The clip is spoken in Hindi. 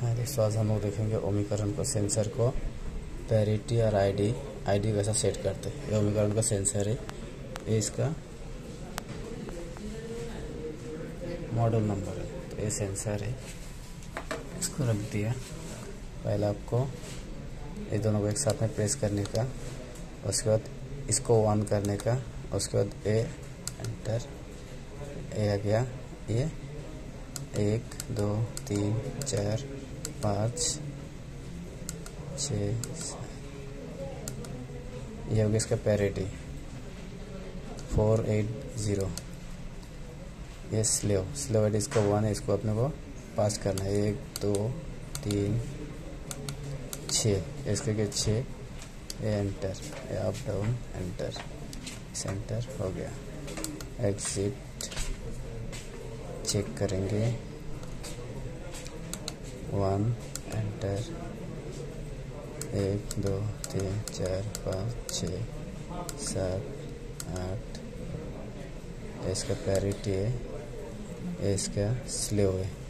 हाँ दोस्तों, आज हम लोग देखेंगे ओमिक्रॉन को सेंसर को पैरिटी और आईडी वैसा सेट करते हैं। ये ओमिक्रॉन का सेंसर है, ये इसका मॉडल नंबर है। तो ये सेंसर है, इसको रख दिया। पहले आपको ये दोनों को एक साथ में प्रेस करने का, उसके बाद इसको ऑन करने का, उसके बाद ए एंटर, ए आ गया। ये 1 2 3 4 5 6 ये हो गया इसका पैरिटी 480। ये स्लो एड इसका 1 है, इसको अपने को पास करना है। 1 2 3 6 इसके के 6 enter, up down enter, centre हो गया। एग्जिट चेक करेंगे 1 एंटर, 1 2 3 4 5 6 7 8। इसका पैरिटी है, इसका स्लो है।